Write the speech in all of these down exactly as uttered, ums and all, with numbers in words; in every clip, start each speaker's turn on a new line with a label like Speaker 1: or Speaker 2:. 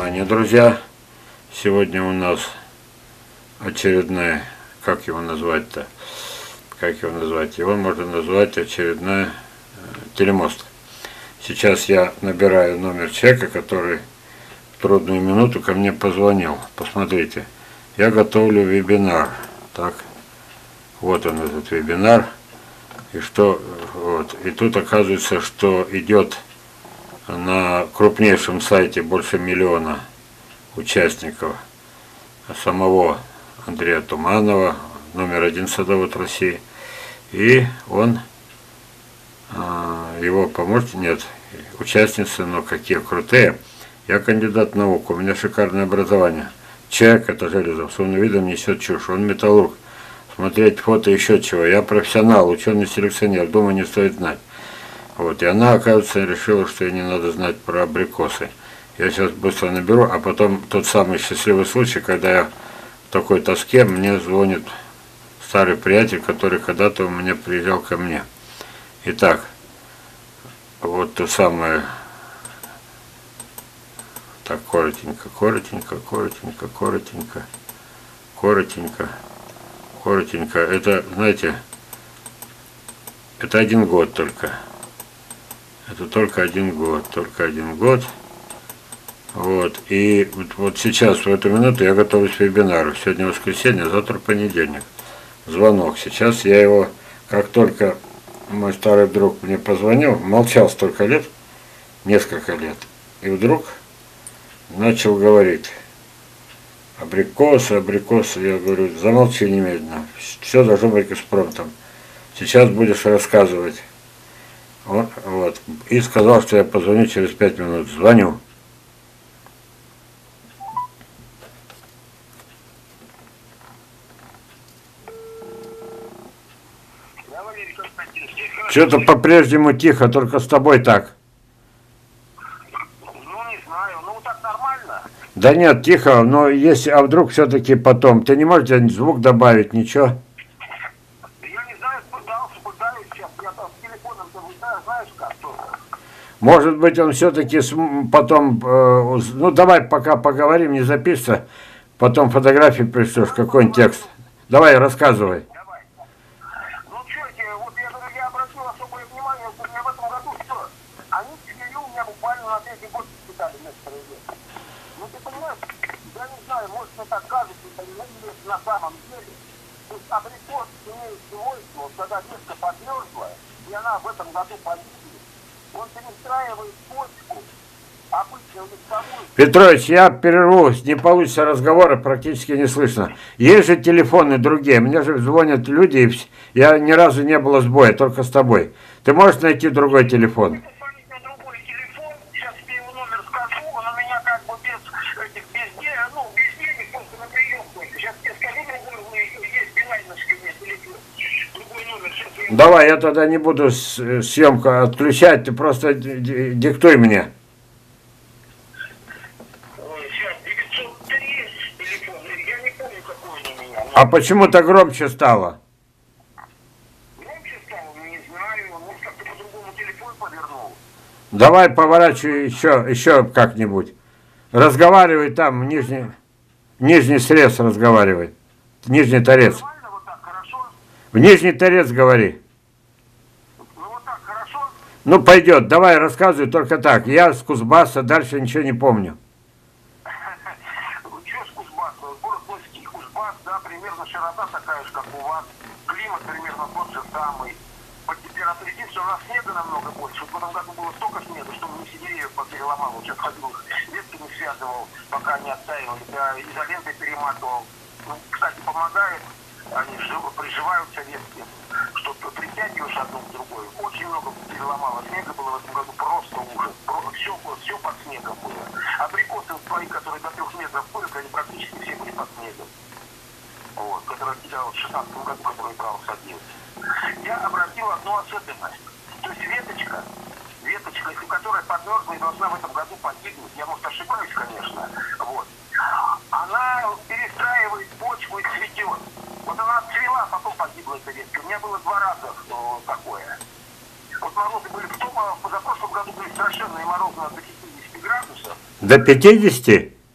Speaker 1: внимание, друзья. Сегодня у нас очередная, как его назвать-то? Как его назвать? Его можно назвать очередная телемост. Сейчас я набираю номер человека, который в трудную минуту ко мне позвонил. Посмотрите, я готовлю вебинар. Так, вот он, этот вебинар. И что, вот, и тут оказывается, что идет на крупнейшем сайте больше миллиона участников самого Андрея Туманова, номер один садовод России. И он, его помощник, нет, участницы, но какие крутые. Я кандидат наук, у меня шикарное образование. Человек, это железо, с умным видом несет чушь, он металлург. Смотреть фото, еще чего. Я профессионал, ученый-селекционер, думаю, не стоит знать. Вот, и она, оказывается, решила, что ей не надо знать про абрикосы. Я сейчас быстро наберу, а потом тот самый счастливый случай, когда я в такой тоске, мне звонит старый приятель, который когда-то у меня приезжал ко мне. Итак, вот то самое. Так, коротенько, коротенько, коротенько, коротенько, коротенько, коротенько. Это, знаете, это один год только. Это только один год, только один год. Вот, и вот, вот сейчас, в эту минуту, я готовлюсь к вебинару. Сегодня воскресенье, завтра понедельник. Звонок. Сейчас я его, как только мой старый друг мне позвонил, молчал столько лет, несколько лет, и вдруг начал говорить: абрикосы, абрикосы. Я говорю: замолчи немедленно, все должно быть экспромтом. Сейчас будешь рассказывать. Вот, вот. И сказал, что я позвоню через пять минут. Звоню. Что-то по-прежнему тихо, только с тобой так.
Speaker 2: Ну, не знаю, ну так нормально.
Speaker 1: Да нет, тихо, но если, а вдруг все-таки потом, ты не можешь звук добавить, ничего?
Speaker 2: Я не знаю, пытался, пытаюсь сейчас, я там с телефоном-то вытаю, знаешь как тоже.
Speaker 1: Может быть, он все-таки потом, э, ну давай пока поговорим, не запишется, потом фотографии пришлешь, какой-нибудь текст. Давай, рассказывай.
Speaker 2: Давай. Ну что, вот я говорю, я обратил особое внимание, что у меня в этом году все. Они цвели у меня буквально на третий год питали некоторые вещи. Ну ты понимаешь, я не знаю, может мне так кажется, это не есть на самом деле. То есть абрикос имеет свойство, вот когда ветка подмерзла, и она в этом году погибнет, он перестраивает почку, обычно листовую.
Speaker 1: Петрович, я перерву, не получится разговора, практически не слышно. Есть же телефоны другие, мне же звонят люди, и я ни разу не было сбоя, только с тобой. Ты можешь найти другой телефон?
Speaker 2: Позвонить на другой телефон, сейчас тебе его номер скажу, он у меня как бы без этих, без, де- ну, без денег, просто на прием только. Сейчас тебе скажу другой, есть билайновский у меня телефон, другой номер. Сейчас я...
Speaker 1: Давай, я тогда не буду съемку отключать, ты просто диктуй мне. А почему то громче стало?
Speaker 2: Громче стало, не знаю, может как-то по-другому телефон повернул.
Speaker 1: Давай поворачивай еще, еще как-нибудь. Разговаривай там, нижний, нижний срез разговаривай. Нижний торец.
Speaker 2: Нормально, вот так, хорошо?
Speaker 1: В нижний торец говори.
Speaker 2: Ну вот так, хорошо?
Speaker 1: Ну пойдет, давай рассказывай только так. Я с Кузбасса, дальше ничего не помню.
Speaker 2: Ну что с Кузбасса? Город Носский, Кузбасс, да, примерно широта такая же, как у вас. Климат примерно тот же самый. По температуре единственное, у нас снега намного больше. В этом году было столько снега, что мы все деревья переломал. Вот сейчас ходил, ветки не связывал, пока не оттаивали, да, изолентой перематывал. Ну, кстати, помогает, они живо приживаются ветки, что притягиваешь одну к другой. Очень много переломало. Снега было в этом году просто ужас. Все, все под снегом было. Абрикосы твои, которые до трех метров ходят, они практически все были под снегом. Вот, который я в шестнадцатом году, который брал садился. Я обратил одну особенность. То есть веточка, веточка, которая подмерзла и должна в этом году погибнуть, я, может, ошибаюсь, конечно, вот, она перестраивает почву и цветет. Вот она отцвела, а потом погибла эта ветка. У меня было два раза ну, такое. Вот морозы были в том, а в позапрошлом году были страшенные морозы до пятидесяти градусов.
Speaker 1: До пятидесяти?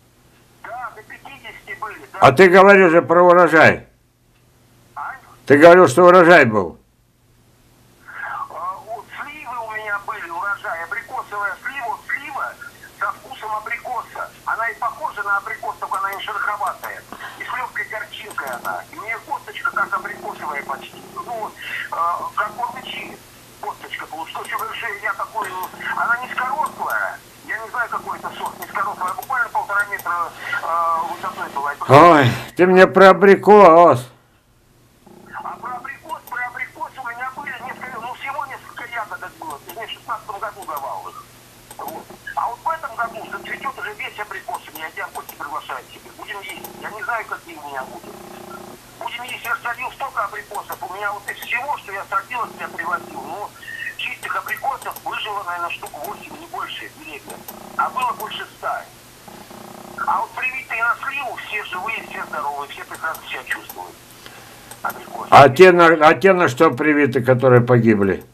Speaker 1: А ты говорил же про урожай.
Speaker 2: А?
Speaker 1: Ты говорил, что урожай был.
Speaker 2: А, вот сливы у меня были, урожай, абрикосовая слива, вот слива со вкусом абрикоса. Она и похожа на абрикос, только она не шероховатая. И с легкой горчинкой она. И у нее косточка как абрикосовая почти. Ну вот, э, как куртычи. Косточка получилась. Что говоришь, я такой, она низкорослая. Я не знаю, какой это сорт, низкорослая. Буквально полтора метра э, высотой была.
Speaker 1: Ой, ты мне про абрикос.
Speaker 2: А про абрикос, про абрикос у меня были несколько, ну всего несколько ягодок было. Ты мне в шестнадцатом году давал их. Вот. А вот в этом году зацветет уже весь абрикос. Я тебя в гости приглашаю тебе. Будем есть. Я не знаю, какие у меня будут. Будем есть. Я садил столько абрикосов. У меня вот из всего, что я садил, я привозил. Ну, чистых абрикосов выжило, наверное, штук восемь, не больше в деревне. А было больше ста. А вот привитые на сливу все живые, все здоровые, все прекрасно себя чувствуют. Абрикосы.
Speaker 1: А те, на, а те на что привиты, которые погибли?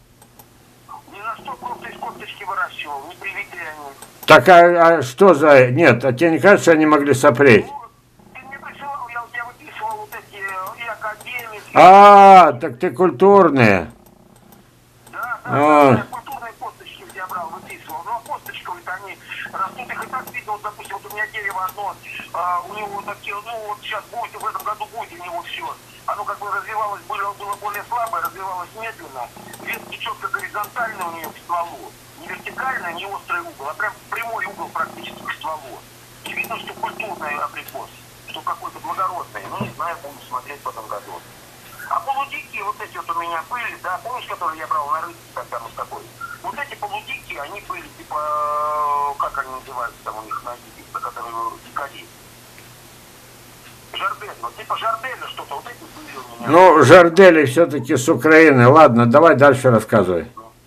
Speaker 2: Ни на что, просто из косточки выращивал. Не привитые они.
Speaker 1: Так а, а что за... Нет, а тебе не кажется, они могли сопреть?
Speaker 2: Ну, ты мне присылал, я у тебя выписывал вот эти и академики.
Speaker 1: А, так ты культурные.
Speaker 2: Да, да,
Speaker 1: А.
Speaker 2: да, я культурные косточки у тебя брал, выписывал. Но косточковые-то они растут, их и так видно. Вот, допустим, вот у меня дерево одно, а, у него такие, ну вот сейчас будет, в этом году будет у него все. Оно как бы развивалось, было, было более слабое, развивалось медленно. Ветки четко горизонтально у нее к стволу. Не вертикально, не острый угол, а прям прямой угол практически к стволу. И видно, что культурный абрикос, что какой-то благородный. Ну, не знаю, буду смотреть в этом году. А полудикие вот эти вот у меня были, да, помнишь, которые я брал на рынке, когда мы с тобой? Вот эти полудикие, они были, типа, как они называются там у них на языке, которые дикари. Жардель, вот типа жарделя что-то, вот эти были у меня.
Speaker 1: Ну, жардели все-таки с Украины. Ладно, давай дальше рассказывай.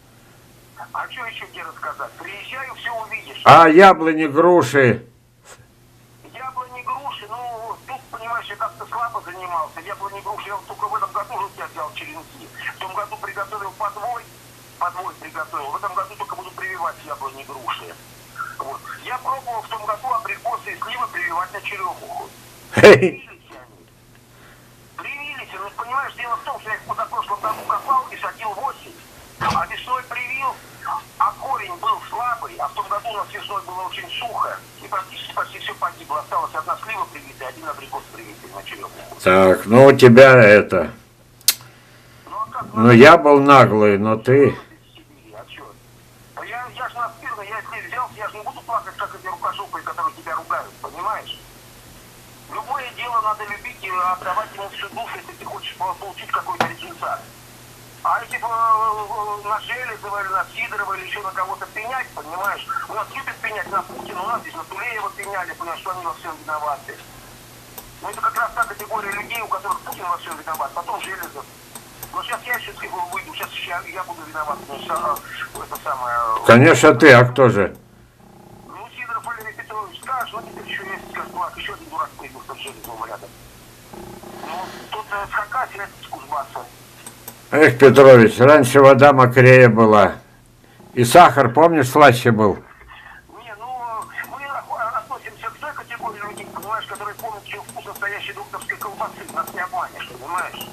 Speaker 2: А что еще тебе рассказать? Приезжаю, все увидишь.
Speaker 1: А яблони, груши.
Speaker 2: Яблони, груши, ну, тут, понимаешь, я как-то слабо занимался. Яблони, груши, я вот только в этом году уже у тебя взял черенки. В том году приготовил подвой, подвой приготовил. В этом году только буду прививать яблони, груши. Вот. Я пробовал в том году абрикосы и сливы прививать на черемуху. Привились они. Привились, ну, понимаешь, дело в том, что я их в позапрошлом году копал и садил восемь. А весной привил, а корень был слабый, а в том году у нас весной было очень сухо, и практически почти все погибло. Осталась одна слива привитая, один абрикос привитый на черемуху.
Speaker 1: Так, ну у тебя это...
Speaker 2: Ну, а как?
Speaker 1: Ну, я был наглый, но ты...
Speaker 2: А чё? Я, я ж настырный, я если взялся, я же не буду плакать, как эти рукожопые, которые тебя ругают, понимаешь? Любое дело надо любить и отдавать ему всю душу, если ты хочешь получить какой-то результат. А если бы на Железова или на Сидорова или еще на кого-то пенять, понимаешь, у нас любят пенять на Путина, у нас здесь на Тулеева пеняли, понимаешь, что они во всем виноваты. Но это как раз та категория людей, у которых Путин во всем виноват, потом Железов. Но сейчас я сейчас его выйду, сейчас я, я буду виноват, ну, это самое...
Speaker 1: Конечно, ты, а кто же?
Speaker 2: Ну, Сидоров Валерий Петрович скажет, ну, теперь еще есть, скажет, Влад, еще один дурак появился в Железовом рядом. Ну, тут э, скакатель, это с Кузбасса.
Speaker 1: Эх, Петрович, раньше вода мокрее была. И сахар, помнишь, слаще был?
Speaker 2: Не, ну, мы относимся к той категории людей, понимаешь, которые помнят, что вкус настоящей докторской колбасы. Нас не обманешь, понимаешь?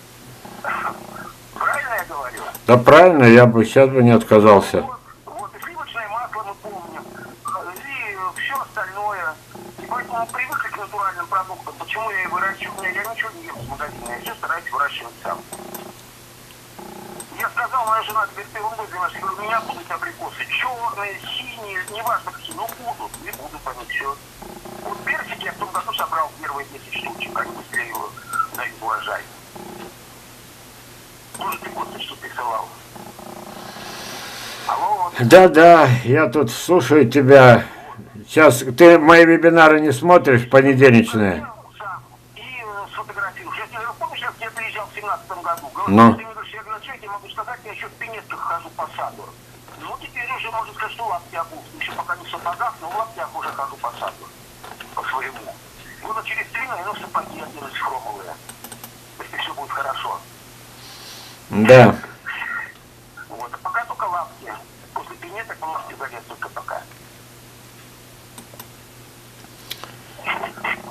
Speaker 2: Правильно я говорю?
Speaker 1: Да правильно, я бы сейчас бы не отказался.
Speaker 2: Вот, вот, и сливочное масло мы помним, и все остальное. И поэтому мы привыкли к натуральным продуктам. Почему я и выращиваю? Я ничего не ем с магазина, я все стараюсь выращивать сам. Я сказал, моя жена, теперь ты ерундой занимаешься, я говорю, у меня будут абрикосы, черные, синие, неважно какие, но будут, не будут они, все. Вот персики я в том году собрал первые десять штучек, они быстрее дают урожай. Тоже ты косточки присылал. Алло, вот.
Speaker 1: Да-да, я тут слушаю тебя. Сейчас, ты мои вебинары не смотришь, понедельничные?
Speaker 2: И сфотографируешь. Я тебе, помнишь, я к тебе приезжал в семнадцатом году? Говорю,
Speaker 1: Ну.
Speaker 2: ты мне говоришь, я говорю, что я тебе могу сказать, я еще в пинетках хожу по саду. Ну, теперь уже, можно сказать, что в лаптях, еще пока не в сапогах, но в лаптях уже хожу по саду. По своему. Года через три, наверное, в сапоги оделись хромовые. Если все будет хорошо.
Speaker 1: Да.
Speaker 2: Вот, а пока только лапки. После пинеток можете залезть только пока.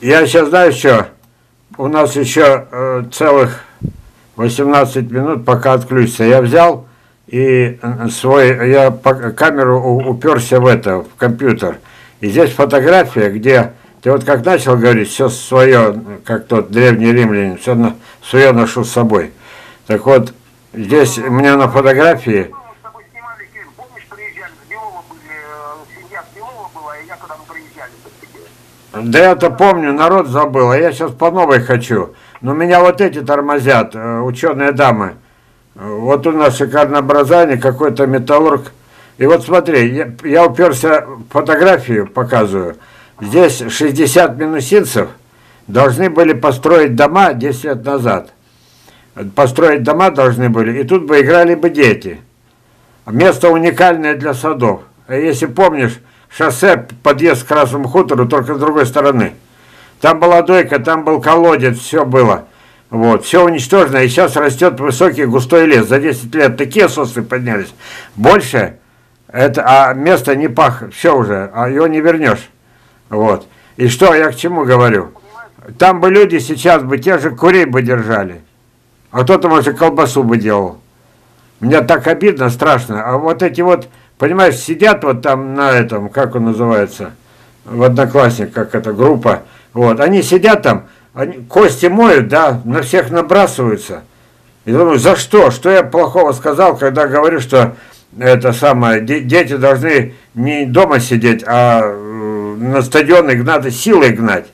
Speaker 1: я сейчас знаю, что у нас еще э, целых восемнадцать минут, пока отключится. Я взял и свой, я по, камеру у, уперся в это, в компьютер. И здесь фотография, где ты вот как начал говорить, все свое, как тот древний римлянин, все на, свое ношу с собой. Так вот, здесь у меня на фотографии...
Speaker 2: Мы с тобой снимали фильм, помнишь, приезжали, с Белова были, семья с Белова была, и я когда мы приезжали.
Speaker 1: Да я-то помню, народ забыл, а я сейчас по новой хочу. Но меня вот эти тормозят, ученые дамы. Вот у нас шикарное образование, какой-то металлург. И вот смотри, я, я уперся в фотографию, показываю. Здесь шестьдесят минусинцев должны были построить дома десять лет назад. Построить дома должны были, и тут бы играли бы дети. Место уникальное для садов. А если помнишь, шоссе, подъезд к Красному хутору, только с другой стороны. Там была дойка, там был колодец, все было. Вот, все уничтожено, и сейчас растет высокий густой лес. За десять лет такие сосны поднялись. Больше, это, а место не пах, все уже, а его не вернешь. Вот. И что, я к чему говорю? Там бы люди сейчас бы те же курей бы держали. А кто-то, может, колбасу бы делал. Мне так обидно, страшно. А вот эти вот, понимаешь, сидят вот там на этом, как он называется, в Одноклассник, как эта группа. Вот, они сидят там, они кости моют, да, на всех набрасываются. И думаю, за что? Что я плохого сказал, когда говорю, что это самое, дети должны не дома сидеть, а на стадионы надо силой гнать.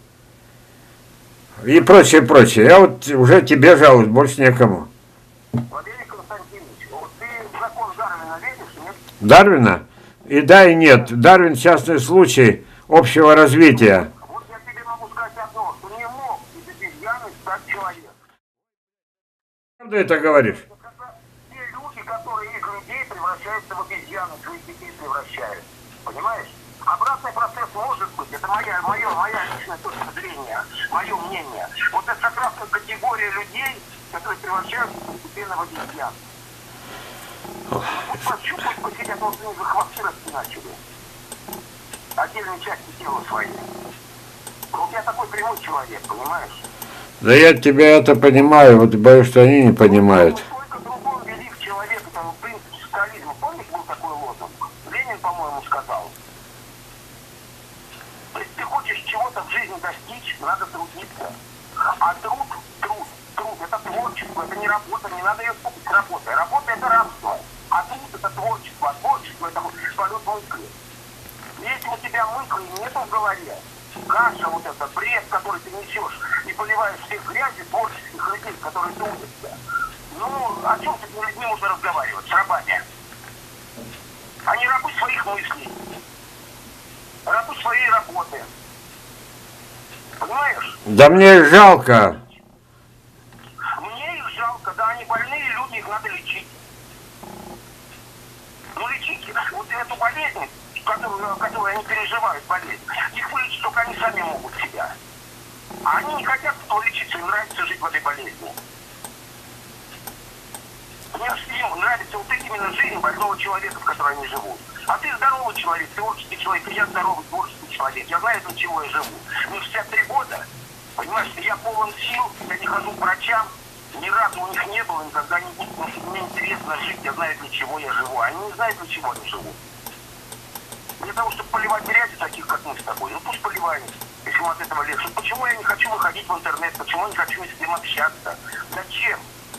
Speaker 1: И прочее, прочее. Я вот уже тебе жалуюсь, больше некому.
Speaker 2: Владимир Константинович, вот ты в закон Дарвина веришь, нет?
Speaker 1: Дарвина? И да, и нет. Дарвин частный случай общего развития.
Speaker 2: Вот я тебе могу сказать одно, что не мог из обезьяны стать человек.
Speaker 1: Правда это говоришь?
Speaker 2: Это те люди, которые их людей превращаются в обезьяны, своих детей превращают. Понимаешь? Обратный процесс может быть, это моя, моя, моя личная точка зрения, мое мнение. Вот это как раз категория людей, которые превращаются постепенно в обезьян. Пусть пощупать, посидят, вот у них же хвосты расти начали. Отдельные части тела свои. Вот я такой прямой человек, понимаешь?
Speaker 1: Да я тебя это понимаю, вот боюсь, что они не понимают.
Speaker 2: Только другом велик человек, это принцип социализма. Помнишь, был такой лозунг? Ленин, по-моему, сказал. Если ты хочешь чего-то в жизни достичь, надо трудиться. А труд, труд, труд, это творчество, это не работа, не надо ее путать с работой. Работа это рабство, а труд это творчество, а творчество это полет мысли. Если у тебя мысли нету в голове, каша вот эта, бред, который ты несешь, и поливаешь всех грязью творческих людей, которые трудятся, ну, о чем с этими людьми можно разговаривать, с рабами? Они рабы своих мыслей. Рабы своей работы. Понимаешь?
Speaker 1: Да мне их жалко.
Speaker 2: Мне их жалко, да, они больные люди, их надо лечить. Ну лечите вот эту болезнь, которую, которую они переживают, болезнь, их вылечить только они сами могут себя. А они не хотят лечиться, им нравится жить в этой болезни. Мне им нравится вот именно жизнь больного человека, в которой они живут. А ты здоровый человек, творческий человек, и я здоровый, творческий человек. Я знаю, для чего я живу. Мне шестьдесят три года, понимаешь, я полон сил, я не хожу к врачам, ни разу у них не было, никогда не будет, потому что мне интересно жить, я знаю, для чего я живу. Они не знают, для чего я живу. Для того, чтобы поливать грязь таких, как мы с тобой, ну пусть поливают, если им от этого легче. Почему я не хочу выходить в интернет, почему я не хочу с ним общаться? Зачем?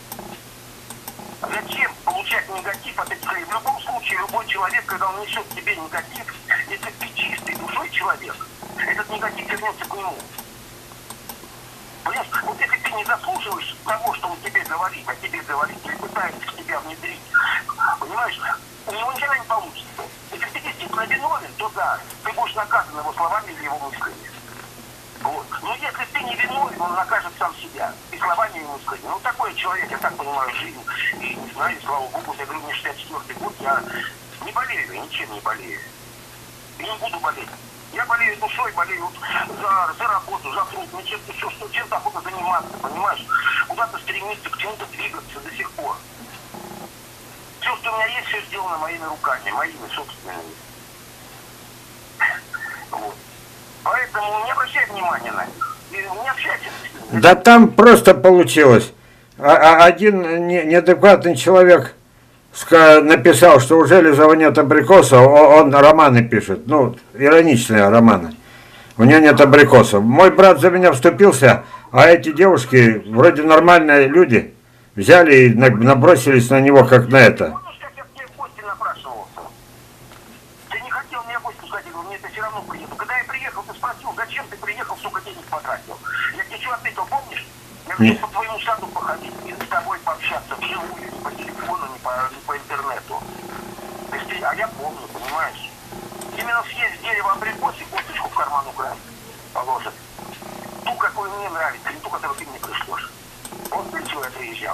Speaker 2: Зачем получать негатив от этих людей? В любом случае, любой человек, когда он несет в себе негатив, если ты чистый душой человек, этот негатив вернется к нему. Понимаешь, вот если ты не заслуживаешь того, что он тебе говорит, а тебе говорит, или пытается в тебя внедрить, понимаешь, у него ничего не получится. Если ты действительно виновен, то да, ты будешь наказан его словами или его мыслями. Вот. Но если ты не виновен, он накажет сам себя. И словами, и мыслями. Ну, такой человек, я так понимаю, жизнь. И не знаю, слава богу, я говорю, мне шестьдесят четвёртый год, я не болею, я ничем не болею. И не буду болеть. Я болею душой, болею за, за работу, за труд, мне чем-то еще, что чем-то охота заниматься, понимаешь? Куда-то стремиться, к чему-то двигаться до сих пор. Все, что у меня есть, все сделано моими руками, моими собственными. Вот. Поэтому не обращай внимания на них. Не общайтесь.
Speaker 1: Да там просто получилось. А, а один не- неадекватный человек ска- написал, что уже ли завонят абрикоса, о- он романы пишет. Ну, ироничные романы. У него нет абрикосов. Мой брат за меня вступился, а эти девушки, вроде нормальные люди, взяли и на- набросились на него, как на это.
Speaker 2: Помнишь, как я к тебе в гости напрашивался? Ты не хотел меня в гости сказать, я говорю, мне это все равно приеду. Когда я приехал, ты спросил, зачем ты приехал, сука, денег потратил? Я тебе что ответил, помнишь? Я
Speaker 1: Не.
Speaker 2: хочу по твоему саду походить и с тобой пообщаться вживую, не по телефону, не по, не по интернету. То есть ты- а я помню, понимаешь? Именно съесть с дерева абрикос и косточку в карман украсть положит. Ту, какую мне нравится, не ту, которую ты мне пришлешь. Вот для чего я приезжал.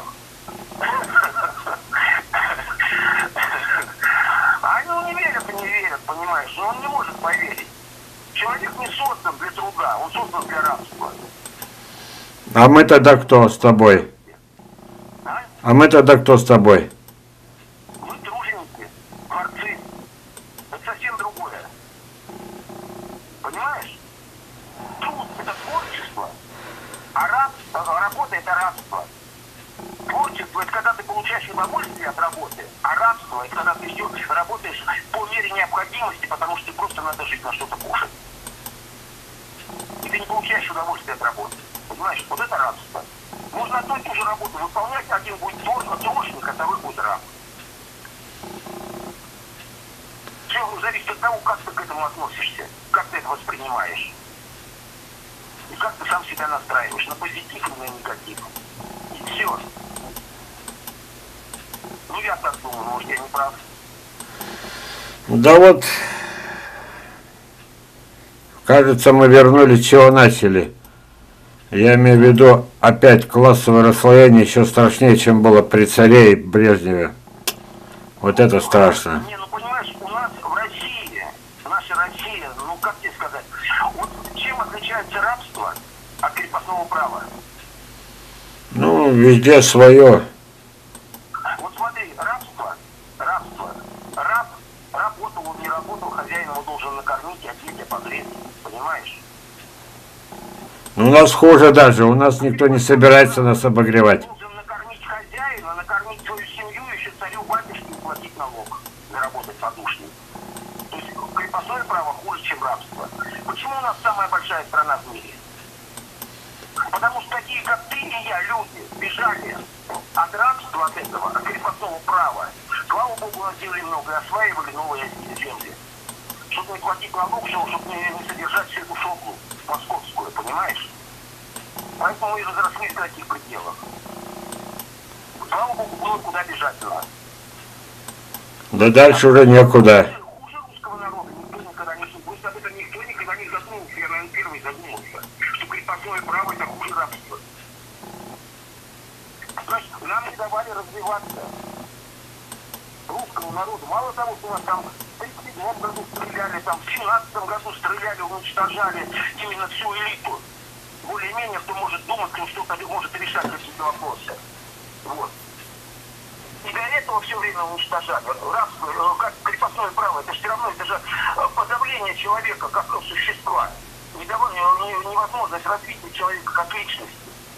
Speaker 2: А они не верят и не верят, понимаешь? Но он не может поверить. Человек не создан для труда, он создан для рабства.
Speaker 1: А мы тогда кто с тобой?
Speaker 2: А?
Speaker 1: А мы тогда кто с тобой?
Speaker 2: Вы труженики, творцы. Это совсем другое. Понимаешь? Труд – это творчество, а рабство, работа – это рабство. Творчество – это когда ты получаешь удовольствие от работы, а рабство – это когда ты все работаешь по мере необходимости, потому что тебе просто надо жить, на что-то кушать. И ты не получаешь удовольствие от работы. Понимаешь? Вот это рабство. Можно одну и ту же работу выполнять, один будет труженик, а второй будет раб. Все зависит от того, как ты к этому относишься, как ты это воспринимаешь. И как ты сам себя настраиваешь, на позитив или на негатив. И все. Ну, я так думаю, может, я не прав.
Speaker 1: Да вот, кажется, мы вернулись, чего начали. Я имею в виду опять классовое расслоение еще страшнее, чем было при царе и Брежневе. Вот это страшно.
Speaker 2: Не, ну понимаешь, у нас в России, наша Россия, ну как тебе сказать, вот чем отличается рабство от крепостного права?
Speaker 1: Ну, везде свое.
Speaker 2: Вот смотри, рабство, рабство, раб, работал он, не работал, хозяин его должен накормить, одеть, обогреть, понимаешь?
Speaker 1: У нас хуже даже, у нас никто не собирается нас обогревать.
Speaker 2: Должен накормить хозяина, накормить свою семью, еще царю батюшке платить налог, заработать подушный. То есть крепостное право хуже, чем рабство. Почему у нас самая большая страна в мире? Потому что такие, как ты и я, люди, бежали от рабства, от этого, от крепостного права. Слава Богу, нас делали много, и осваивали новые земли. Чтобы не платить налог, чтобы не, не содержать всю эту шоблу московскую, понимаешь? Поэтому мы и разрослись в таких пределах. Слава Богу, было куда бежать у нас.
Speaker 1: Да дальше уже некуда.
Speaker 2: Хуже русского народа никто никогда не слышал. Пусть об этом никто никогда не задумался. Я, наверное, первый задумался, что крепостное право это хуже рабства. Значит, нам не давали развиваться. Русскому народу. Мало того, что у нас там в тридцать седьмом году стреляли, там в семнадцатом году стреляли, уничтожали именно всю элиту. Более-менее, кто может думать, кто что-то может решать какие-то вопросы. Вот. И до этого все время уничтожали. Рабство, э, как крепостное право, это же все равно, это же э, подавление человека как существа. Недовольно, не- невозможность развития человека как личности.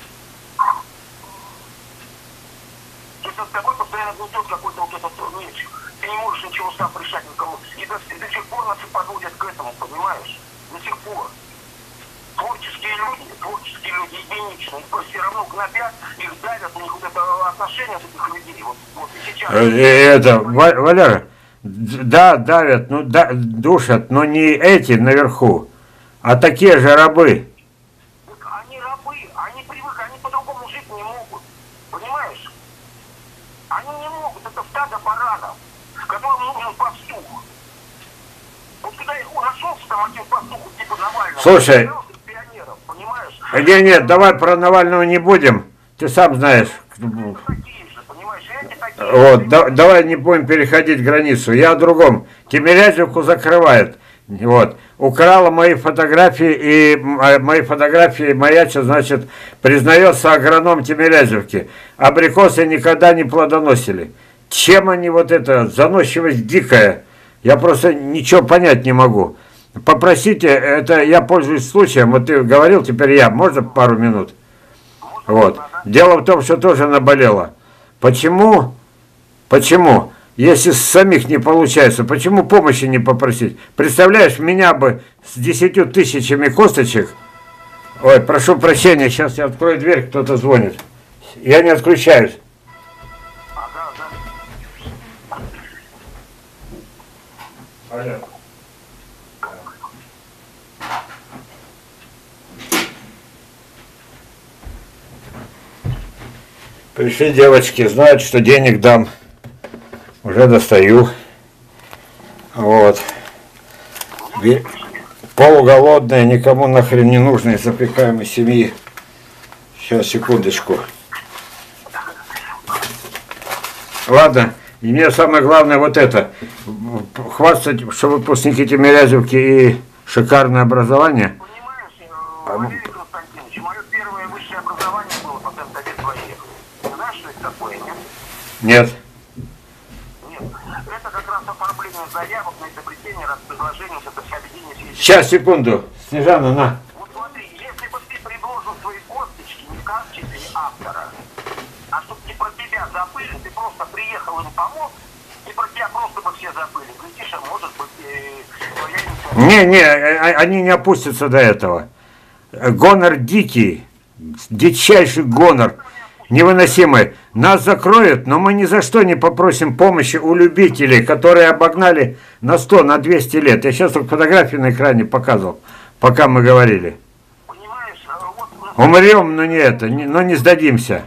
Speaker 2: То есть над тобой постоянно гнетет какой-то вот этот меч. Ты не можешь ничего сам решать никому. И до, и до сих пор нас и подводят к этому, понимаешь? До сих пор. Творческие люди, творческие люди единичные, то все равно гнобят, их давят, у них вот это отношение от этих людей. Вот, вот и сейчас.
Speaker 1: Э, э, Это, Ва- Валера, д- да, давят, ну да, душат, но не эти наверху, а такие же рабы.
Speaker 2: Вот они рабы, они привыкли, они по-другому жить не могут. Понимаешь? Они не могут, это стадо баранов, которым нужен пастух. Вот когда их нашелся там один пастух, типа Навального,
Speaker 1: Слушай.
Speaker 2: он из пионеров, понимаешь?
Speaker 1: Нет, нет, давай про Навального не будем, ты сам знаешь.
Speaker 2: Это такие же, понимаешь? И эти такие
Speaker 1: Вот,
Speaker 2: же.
Speaker 1: да- давай не будем переходить границу. Я о другом. Тимирязевку закрывают. Вот. Украла мои фотографии, и м, а, мои фотографии маячат, значит, признается агроном Тимирязевки. Абрикосы никогда не плодоносили. Чем они вот это, заносчивость дикая, я просто ничего понять не могу. попросите, это я пользуюсь случаем, вот ты говорил, теперь я, можно пару минут? Вот. Дело в том, что тоже наболело. Почему, почему, если с самих не получается, почему помощи не попросить? Представляешь, меня бы с десятью тысячами косточек, ой, прошу прощения, сейчас я открою дверь, кто-то звонит. Я не отключаюсь. Алло. Пришли девочки, знают, что денег дам. Уже достаю. Вот. Полуголодные, никому нахрен не нужные, запекаемой семьи. Сейчас, секундочку. Ладно, и мне самое главное вот это. Хвастать, что выпускники Тимирязевки и шикарное образование.
Speaker 2: Понимаешь, Валерий Константинович, мое первое высшее образование было по совет военных. Знаешь, что это такое, нет?
Speaker 1: Нет.
Speaker 2: Нет. Это как раз оформление заявок на изобретение, предложение, это проведение съездов.
Speaker 1: Сейчас, секунду. Снежана, на.
Speaker 2: Вот смотри, если бы ты предложил свои косточки не в качестве автора, а чтобы не про тебя забыли, ты просто приехал им помог, и про тебя просто бы все забыли. Глядишь, а может быть, э, твоя инициатива.
Speaker 1: Не, не, они не опустятся до этого. Гонор дикий, дичайший гонор, невыносимый. Нас закроют, но мы ни за что не попросим помощи у любителей, которые обогнали на сто, на двести лет. Я сейчас только фотографии на экране показывал, пока мы говорили.
Speaker 2: Понимаешь, вот...
Speaker 1: Умрем, но не это, но не сдадимся.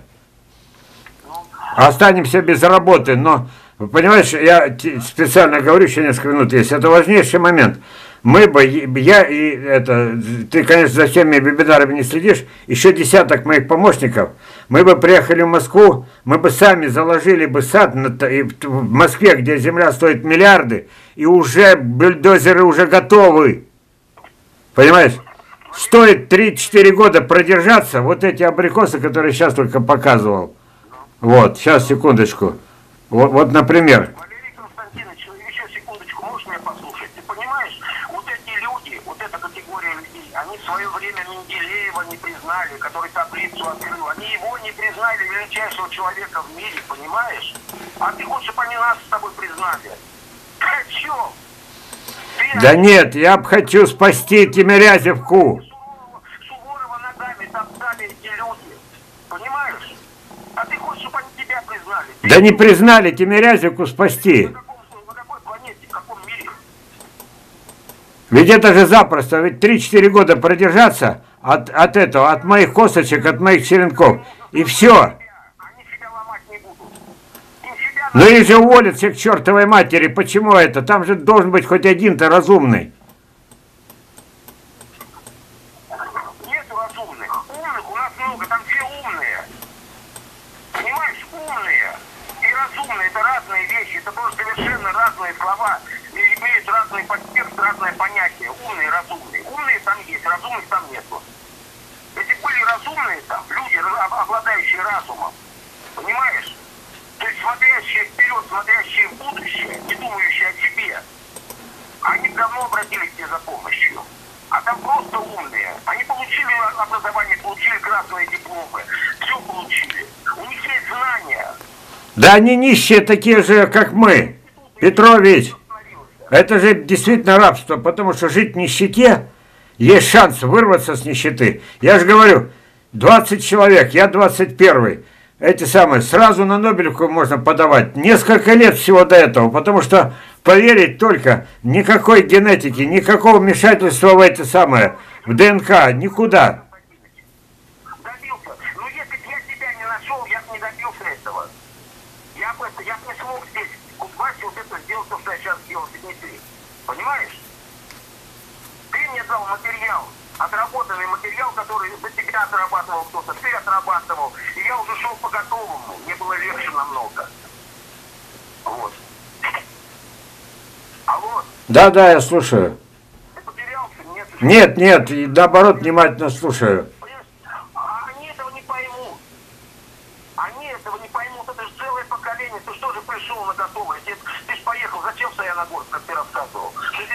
Speaker 1: Останемся без работы, но, понимаешь, я специально говорю, еще несколько минут есть, это важнейший момент. Мы бы, я и это, ты, конечно, за всеми вебинарами не следишь, еще десяток моих помощников, мы бы приехали в Москву, мы бы сами заложили бы сад в Москве, где земля стоит миллиарды, и уже бульдозеры уже готовы. Понимаешь? Стоит три-четыре года продержаться, вот эти абрикосы, которые сейчас только показывал. Вот, сейчас, секундочку. Вот, вот, например.
Speaker 2: Валерий Константинович, еще секундочку, можешь меня послушать? Ты понимаешь, вот эти люди, вот эта категория людей, они в свое время Менделеева не признали, который таблицу открыл. Они его не признали величайшего человека в мире, понимаешь? А ты хочешь, чтобы они нас с тобой признали? Хочу!
Speaker 1: Да нет, я бы хочу спасти Тимирязевку.
Speaker 2: Суворова ногами топтали эти люди, понимаешь? А ты хочешь, чтобы они тебя признали?
Speaker 1: Да не признали, Тимирязевку спасти.
Speaker 2: На, каком, на какой планете, в каком мире?
Speaker 1: Ведь это же запросто, ведь три-четыре года продержаться от, от этого, от моих косточек, от моих черенков, и все.
Speaker 2: Они себя ломать не будут. Им себя
Speaker 1: Ну их же уволят всех к чертовой матери, почему это? Там же должен быть хоть один-то разумный.
Speaker 2: нету разумных. Умных у нас много, там все умные. Понимаешь, умные и разумные это разные вещи, это просто совершенно разные слова, и имеют разный подтекст, разное понятие. Умные и разумные. Умные там есть, разумных там нету. Если были разумные там, люди, обладающие разумом, понимаешь? То есть смотрящие вперед, смотрящие в будущее, не думающие о себе, они давно обратились к тебе за помощью. А там просто умные. Они получили образование, получили красные дипломы, все получили. У них есть знания.
Speaker 1: Да они нищие такие же, как мы. Петрович, это же действительно рабство, потому что жить в нищете, есть шанс вырваться с нищеты. Я же говорю, двадцать человек, я двадцать первый. Эти самые, сразу на Нобелевку можно подавать. Несколько лет всего до этого, потому что поверить только, никакой генетики, никакого вмешательства в эти самые, в ДНК, никуда.
Speaker 2: Добился. Но если бы я тебя не нашел, я бы не добился этого. Я бы это, я бы не смог здесь, в Кузбассе, вот это сделать, то, что я сейчас сделал в Дмитрии. Понимаешь? Ты мне дал материал, отработанный материал, который за тебя отрабатывал кто-то, ты отрабатывал, и я уже шел по готовому, мне было легче намного. Вот. Алло,
Speaker 1: Да, да, я слушаю.
Speaker 2: ты потерялся? Нет?
Speaker 1: Нет, нет, и наоборот, внимательно слушаю.
Speaker 2: Понимаешь? А они этого не поймут. Они этого не поймут, это же целое поколение. Ты что же пришел на готовое? Ты, ты же поехал, зачем в Саяногорск, как ты рассказывал? шестьдесят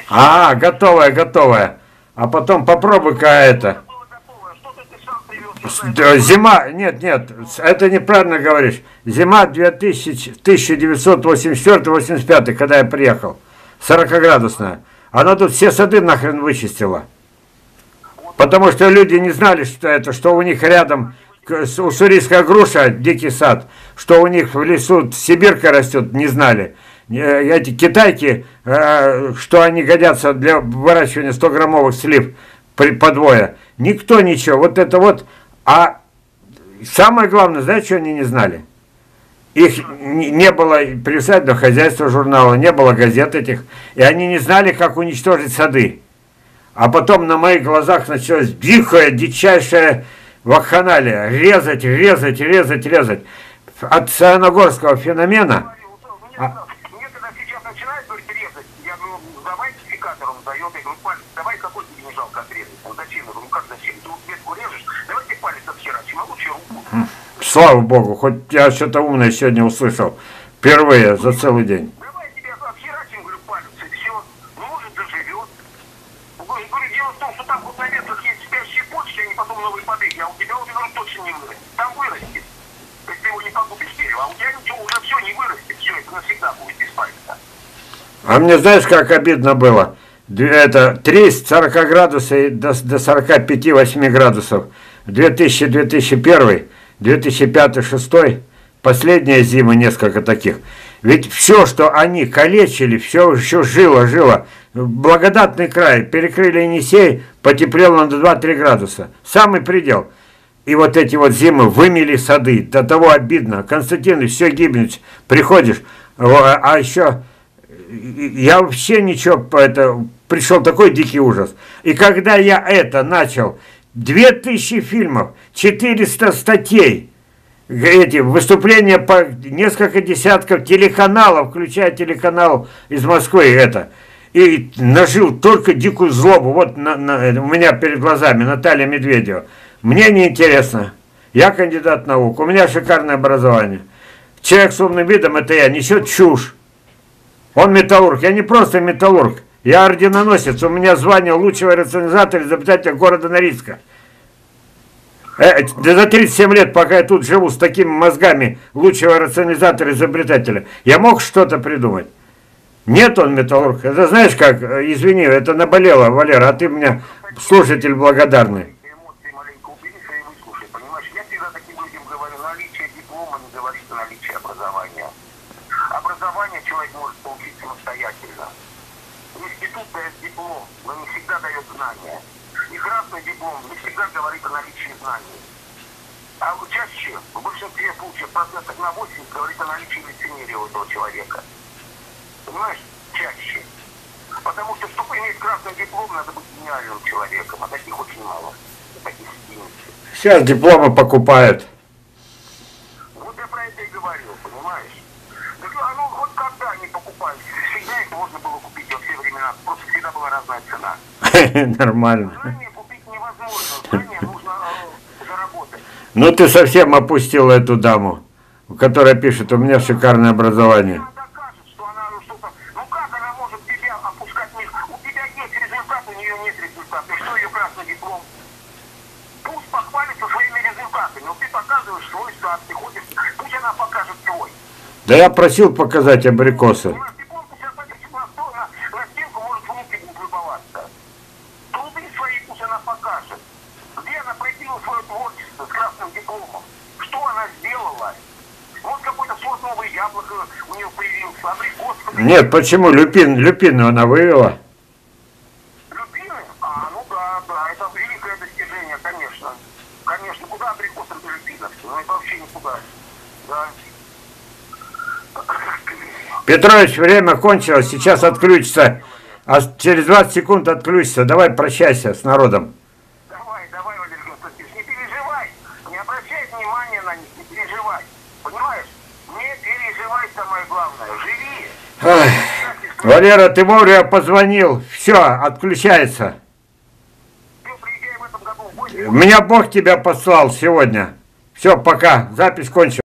Speaker 1: А, готовая, готовая. А потом попробуй-ка это.
Speaker 2: Было готовое. Что-то ты сам привез.
Speaker 1: С- д- Зима, нет, нет, с- это неправильно говоришь. Зима две тысячи, тысяча девятьсот восемьдесят четвёртый — восемьдесят пятый, когда я приехал, сорокаградусная. Она тут все сады нахрен вычистила. Потому что люди не знали, что это, что у них рядом к- с- уссурийская груша, дикий сад, что у них в лесу сибирка растет, не знали. Э, Эти китайки, э, что они годятся для выращивания стограммовых слив при- подвоя. Никто ничего. Вот это вот. А самое главное, знаете, что они не знали? Их не не было приусадебного хозяйства журнала, не было газет этих, и они не знали, как уничтожить сады. А потом на моих глазах началась дикая, дичайшая вакханалия. Резать, резать, резать, резать. От Саяногорского феномена. А-
Speaker 2: Мне когда сейчас начинают говорить резать, я говорю, ну, давай секатором дает, я говорю, палец, давай какой тебе не жалко отрезать? Он зачем? Я говорю, ну как зачем? Ты вот ветку режешь, давай тебе палец отхерачим, а лучше руку.
Speaker 1: Слава богу, хоть я что-то умное сегодня услышал. Впервые за целый день.
Speaker 2: Давай тебе отхерачим, говорю, палец, и все. Ну, может, заживет. Говорю, говорю, дело в том, что там вот на ветках есть спящие почки, они потом новые побеги, а у тебя, вот, я говорю, точно не вырастет. Там вырастет. То есть ты его не погубишь дерево, а у тебя ничего, уже все не вырастет, все, это навсегда будет без пальца.
Speaker 1: А мне знаешь, как обидно было? Д- Это три сорок градуса и до, до сорока пяти — восьми градусов. две тысячи — две тысячи первый, две тысячи пятый — две тысячи шестой, последняя зима несколько таких. Ведь все, что они калечили, все еще жило, жило. Благодатный край, перекрыли Енисей, потеплело на два-три градуса. Самый предел. И вот эти вот зимы вымели сады. До того обидно. Константин, все гибнет. Приходишь, а а еще... Я вообще ничего, это, пришел такой дикий ужас. И когда я это начал, две тысячи фильмов, четыреста статей, эти выступления по несколько десятков телеканалов, включая телеканал из Москвы, это, и нажил только дикую злобу. Вот на, на, у меня перед глазами Наталья Медведева. Мне неинтересно. Я кандидат наук, у меня шикарное образование. Человек с умным видом, это я, несет чушь. Он металлург. Я не просто металлург. Я орденоносец. У меня звание лучшего рационализатора и изобретателя города Норильска. Э, да за тридцать семь лет, пока я тут живу с такими мозгами лучшего рационализатора и изобретателя, я мог что-то придумать. Нет, он металлург. Это знаешь как, извини, это наболело, Валера, а ты мне слушатель благодарный.
Speaker 2: Эмоции маленько убери и выслушай, понимаешь? Я всегда таким людям говорю, наличие диплома не говорит о наличии образования. Образование человек может получить самостоятельно. Институт дает диплом, но не всегда дает знания. И красный диплом не всегда говорит о наличии знаний. А вот чаще, в большинстве случаев, процентов на восемьдесят говорит о наличии лицемерия у этого человека. Понимаешь? Чаще. Потому что, чтобы иметь красный диплом, надо быть гениальным человеком. А таких очень мало. Таких единицы.
Speaker 1: Сейчас дипломы покупают.
Speaker 2: Вот я про это и говорил, понимаешь? Так, а ну вот когда они покупали? Всегда их можно было купить во все времена. Просто всегда была разная цена.
Speaker 1: Нормально.
Speaker 2: Знания купить невозможно. Знания нужно э, заработать.
Speaker 1: Ну ты совсем опустил эту даму, которая пишет, у меня шикарное образование.
Speaker 2: Она докажет, что она что-то... Ну как она может тебя опускать вниз? У тебя есть результат, у нее нет результата. И что ее красный диплом? Пусть похвалится своими результатами. Но ты показываешь свой сад, ты ходишь, пусть она покажет свой.
Speaker 1: Да я просил показать абрикосы.
Speaker 2: У нас диплом сейчас повесит на стол, на, на стенку, может внуки будут любоваться. Труды свои пусть она покажет. Где она проявила свое творчество с красным дипломом? Что она сделала? Вот какой-то сорт новый яблоко у нее появился, абрикос.
Speaker 1: Нет, почему? Люпин, люпину она вывела.
Speaker 2: Люпины? А, ну да, да, это великое достижение, конечно. Конечно, куда абрикосом до люпинов? Ну это вообще никуда. Да.
Speaker 1: Петрович, время кончилось, сейчас отключится. А через двадцать секунд отключится. Давай прощайся с народом.
Speaker 2: Давай, давай, Валерий Константинович, не переживай. Не обращай внимания на них, не переживай. Понимаешь? Не переживай, самое главное. Живи.
Speaker 1: Ай, Валера, ты вовремя позвонил. Все, отключается.
Speaker 2: Ты приезжай в этом году в гости.
Speaker 1: Меня Бог тебя послал сегодня. Все, пока. Запись кончилась.